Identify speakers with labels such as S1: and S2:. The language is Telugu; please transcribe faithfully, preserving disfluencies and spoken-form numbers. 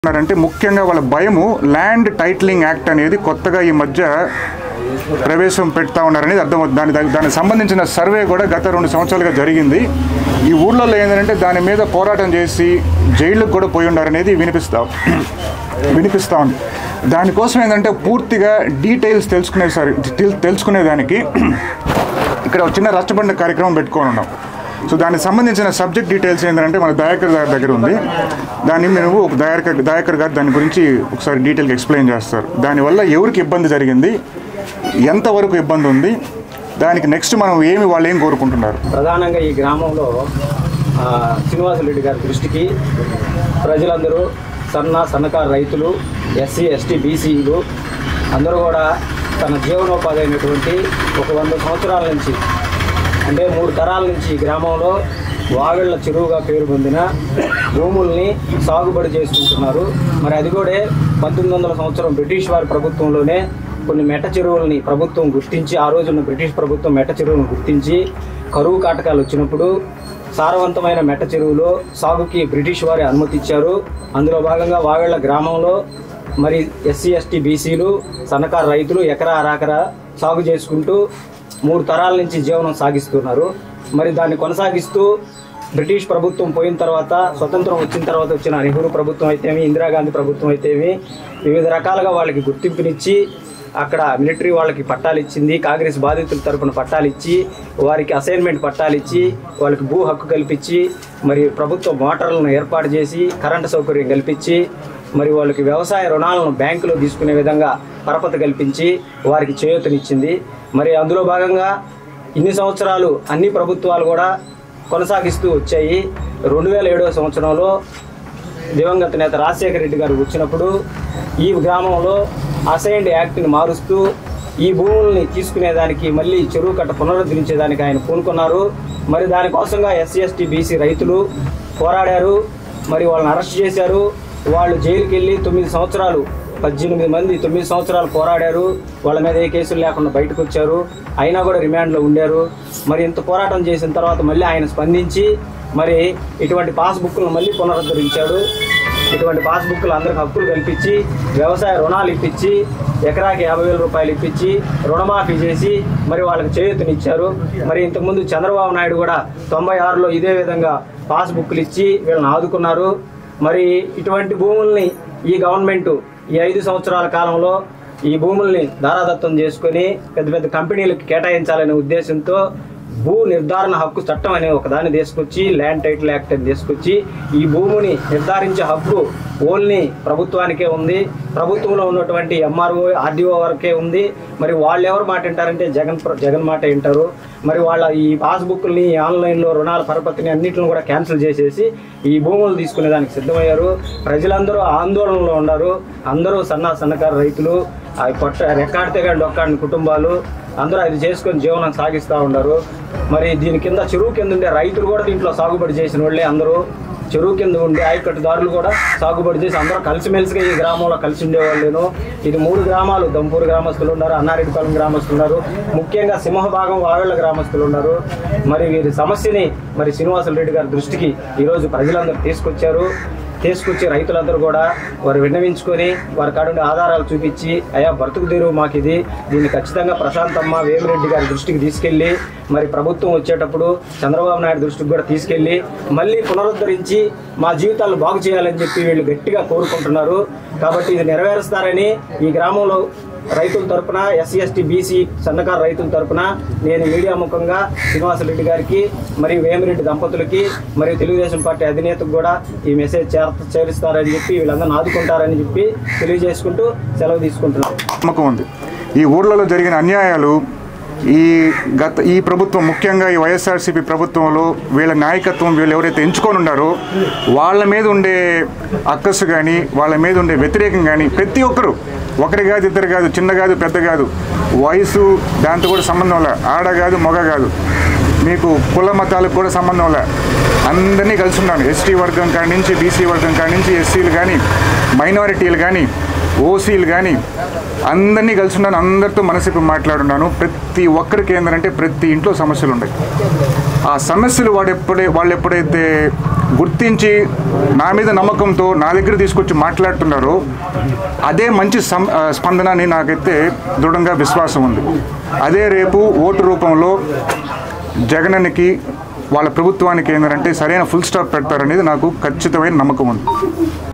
S1: అంటే ముఖ్యంగా వాళ్ళ భయము ల్యాండ్ టైటిలింగ్ యాక్ట్ అనేది కొత్తగా ఈ మధ్య ప్రవేశం పెడతా ఉన్నారనేది అర్థమవుతుంది. దాని దానికి సంబంధించిన సర్వే కూడా గత రెండు సంవత్సరాలుగా జరిగింది. ఈ ఊళ్ళలో ఏంటంటే దాని మీద పోరాటం చేసి జైళ్ళకు కూడా పోయి ఉన్నారనేది వినిపిస్తా వినిపిస్తూ ఉంది. దానికోసం ఏంటంటే పూర్తిగా డీటెయిల్స్ తెలుసుకునే సార్ తెలుసుకునేదానికి ఇక్కడ చిన్న రచ్చబండ కార్యక్రమం పెట్టుకొని ఉన్నాం. సో దానికి సంబంధించిన సబ్జెక్ట్ డీటెయిల్స్ ఏంటంటే మన దయాకర్ గారి దగ్గర ఉంది. దాన్ని మీరు ఒక దయాకర్ దయాకర్ గారు దాని గురించి ఒకసారి డీటెయిల్గా ఎక్స్ప్లెయిన్ చేస్తారు. దానివల్ల ఎవరికి ఇబ్బంది జరిగింది, ఎంతవరకు ఇబ్బంది ఉంది, దానికి నెక్స్ట్ మనం ఏమి వాళ్ళు ఏం కోరుకుంటున్నారు.
S2: ప్రధానంగా ఈ గ్రామంలో శ్రీనివాసరెడ్డి గారి దృష్టికి ప్రజలందరూ సన్న సన్నకారు రైతులు, ఎస్సీ ఎస్టీ బీసీలు అందరూ కూడా తన జీవనోపాధి అయినటువంటి ఒక వంద సంవత్సరాల నుంచి అంటే మూడు తరాల నుంచి గ్రామంలో వాగళ్ల చెరువుగా పేరు పొందిన భూముల్ని సాగుబడి చేసుకుంటున్నారు. మరి అది కూడా పంతొమ్మిది వందల సంవత్సరం బ్రిటిష్ వారి ప్రభుత్వంలోనే కొన్ని మెట్ట చెరువుల్ని ప్రభుత్వం గుర్తించి, ఆ రోజున బ్రిటిష్ ప్రభుత్వం మెట్ట చెరువులను గుర్తించి కరువు కాటకాలు వచ్చినప్పుడు సారవంతమైన మెట్ట చెరువులో సాగుకి బ్రిటిష్ వారి అనుమతి ఇచ్చారు. అందులో భాగంగా వాగళ్ల గ్రామంలో మరి ఎస్సీ ఎస్టీ బీసీలు సన్నకారు రైతులు ఎకరా అరాకరా సాగు చేసుకుంటూ మూడు తరాల నుంచి జీవనం సాగిస్తున్నారు. మరి దాన్ని కొనసాగిస్తూ బ్రిటిష్ ప్రభుత్వం పోయిన తర్వాత, స్వతంత్రం వచ్చిన తర్వాత వచ్చిన నెహ్రూ ప్రభుత్వం అయితేమి, ఇందిరాగాంధీ ప్రభుత్వం అయితేమి వివిధ రకాలుగా వాళ్ళకి గుర్తింపునిచ్చి అక్కడ మిలిటరీ వాళ్ళకి పట్టాలు ఇచ్చింది, కాంగ్రెస్ బాధితుల తరపున పట్టాలు ఇచ్చి, వారికి అసైన్మెంట్ పట్టాలు ఇచ్చి, వాళ్ళకి భూ హక్కు కల్పించి, మరి ప్రభుత్వ మోటార్లను ఏర్పాటు చేసి కరెంటు సౌకర్యం కల్పించి, మరి వాళ్ళకి వ్యవసాయ రుణాలను బ్యాంకులో తీసుకునే విధంగా పరపతి కల్పించి వారికి చేయూతనిచ్చింది. మరి అందులో భాగంగా ఇన్ని సంవత్సరాలు అన్ని ప్రభుత్వాలు కూడా కొనసాగిస్తూ వచ్చాయి. రెండు వేల ఏడవ సంవత్సరంలో దివంగత నేత రాజశేఖర రెడ్డి గారు వచ్చినప్పుడు ఈ గ్రామంలో అసైన్డ్ యాక్ట్ని మారుస్తూ ఈ భూముల్ని తీసుకునేదానికి మళ్ళీ చెరువు కట్ట పునరుద్ధరించేదానికి ఆయన పూనుకున్నారు. మరి దానికోసంగా ఎస్సీ ఎస్టీ బీసీ రైతులు పోరాడారు. మరి వాళ్ళని అరెస్ట్ చేశారు. వాళ్ళు జైలుకి వెళ్ళి తొమ్మిది సంవత్సరాలు పద్దెనిమిది మంది తొమ్మిది సంవత్సరాలు పోరాడారు. వాళ్ళ మీద ఏ కేసులు లేకుండా బయటకు వచ్చారు. అయినా కూడా రిమాండ్లో ఉండారు. మరి ఇంత పోరాటం చేసిన తర్వాత మళ్ళీ ఆయన స్పందించి మరి ఇటువంటి పాస్బుక్లను మళ్ళీ పునరుద్ధరించాడు. ఇటువంటి పాస్బుక్లు అందరికి హక్కులు కల్పించి, వ్యవసాయ రుణాలు ఇప్పించి, ఎకరాకి యాభై వేల రూపాయలు ఇప్పించి రుణమాఫీ చేసి మరి వాళ్ళకి చేయూతనిచ్చారు. మరి ఇంతకుముందు చంద్రబాబు నాయుడు కూడా తొంభై ఆరులో ఇదే విధంగా పాస్బుక్లు ఇచ్చి వీళ్ళని ఆదుకున్నారు. మరి ఇటువంటి భూముల్ని ఈ గవర్నమెంట్ ఈ ఐదు సంవత్సరాల కాలంలో ఈ భూముల్ని దారాదత్తం చేసుకొని పెద్ద పెద్ద కంపెనీలకు కేటాయించాలనే ఉద్దేశంతో భూ నిర్ధారణ హక్కు చట్టం అనే ఒకదాన్ని తీసుకొచ్చి, ల్యాండ్ టైటిల్ యాక్ట్ అని తీసుకొచ్చి ఈ భూమిని నిర్ధారించే హక్కు ఓన్లీ ప్రభుత్వానికే ఉంది. ప్రభుత్వంలో ఉన్నటువంటి ఎంఆర్ఓ ఆర్డీఓ వరకే ఉంది. మరి వాళ్ళు ఎవరు మాట వింటారంటే జగన్ జగన్ మాట వింటారు. మరి వాళ్ళ ఈ పాస్బుక్ని ఆన్లైన్లో రుణాల పరపతిని అన్నింటిని కూడా క్యాన్సిల్ చేసేసి ఈ భూములు తీసుకునేదానికి సిద్ధమయ్యారు. ప్రజలందరూ ఆందోళనలో ఉన్నారు. అందరూ సన్న సన్నకారు రైతులు, అవి కొట్ట రెక్కాడితే కానీ డొక్కాడిన కుటుంబాలు అందరూ అది చేసుకొని జీవనం సాగిస్తూ ఉన్నారు. మరి దీని కింద చెరువు కింద ఉండే రైతులు కూడా దీంట్లో సాగుబడి చేసిన వాళ్ళే. అందరూ చెరువు కింద ఉండే ఆయకట్టుదారులు కూడా సాగుబడి చేసి అందరూ కలిసిమెలిసిగా ఈ గ్రామంలో కలిసి ఉండేవాళ్ళేను. ఇది మూడు గ్రామాలు, దంపూరు గ్రామస్తులు ఉన్నారు, అన్నారెడ్డిపాలెం గ్రామస్తులు ఉన్నారు, ముఖ్యంగా సింహభాగం వాగళ్ల గ్రామస్తులు ఉన్నారు. మరి వీరి సమస్యని మరి శ్రీనివాసరెడ్డి గారి దృష్టికి ఈరోజు ప్రజలందరూ తీసుకొచ్చారు. తీసుకొచ్చి రైతులందరూ కూడా వారు విన్నవించుకొని వారి కాడుండే ఆధారాలు చూపించి, అయ్యా బ్రతుకు తెరువు మాకు ఇది, దీన్ని ఖచ్చితంగా ప్రశాంతమ్మ వేమిరెడ్డి గారి దృష్టికి తీసుకెళ్ళి మరి ప్రభుత్వం వచ్చేటప్పుడు చంద్రబాబు నాయుడు దృష్టికి కూడా తీసుకెళ్ళి మళ్ళీ పునరుద్ధరించి మా జీవితాలను బాగు చేయాలని చెప్పి వీళ్ళు గట్టిగా కోరుకుంటున్నారు. కాబట్టి ఇది నెరవేరుస్తారని ఈ గ్రామంలో రైతుల తరపున, ఎస్సీ ఎస్టీ బీసీ సన్నకారు రైతుల తరపున నేను మీడియా ముఖంగా శ్రీనివాసరెడ్డి గారికి మరియు వేమిరెడ్డి దంపతులకి మరియు తెలుగుదేశం పార్టీ అధినేతకు కూడా ఈ మెసేజ్ చేరుస్తారని చెప్పి వీళ్ళందరినీ ఆదుకుంటారని చెప్పి తెలియజేసుకుంటూ సెలవు తీసుకుంటున్నాను.
S1: నమ్మకం ఉంది. ఈ ఊర్లలో జరిగిన అన్యాయాలు ఈ గత ఈ ప్రభుత్వం, ముఖ్యంగా ఈ వైఎస్ఆర్సీపీ ప్రభుత్వంలో వీళ్ళ నాయకత్వం వీళ్ళు ఎవరైతే ఎంచుకొని ఉన్నారో వాళ్ళ మీద ఉండే అక్కసు కానీ, వాళ్ళ మీద ఉండే వ్యతిరేకం కానీ ప్రతి ఒక్కరు, ఒకరి కాదు ఇద్దరు కాదు, చిన్న కాదు పెద్ద కాదు, వయసు దాంతో కూడా సంబంధం లే, ఆడ కాదు మగ కాదు, మీకు కుల మతాలకు కూడా సంబంధం లే, అందరినీ కలిసి ఉన్నాను. ఎస్టీ వర్గం కాడి నుంచి, బీసీ వర్గం కాడి నుంచి, ఎస్సీలు కానీ, మైనారిటీలు కానీ ఓసీలు కానీ అందరినీ కలిసి ఉన్నాను, అందరితో మనసిప్పి మాట్లాడున్నాను. ప్రతి ఒక్కరికి ఏంటంటే ప్రతి ఇంట్లో సమస్యలు ఉన్నాయి. ఆ సమస్యలు వాడు ఎప్పుడే వాళ్ళు ఎప్పుడైతే గుర్తించి నా మీద నమ్మకంతో నా దగ్గర తీసుకొచ్చి మాట్లాడుతున్నారో అదే మంచి సం స్పందన అని నాకైతే దృఢంగా విశ్వాసం ఉంది. అదే రేపు ఓటు రూపంలో జగనన్నకి వాళ్ళ ప్రభుత్వానికి ఏంటంటే సరైన ఫుల్ స్టాప్ పెడతారనేది నాకు ఖచ్చితమైన నమ్మకం ఉంది.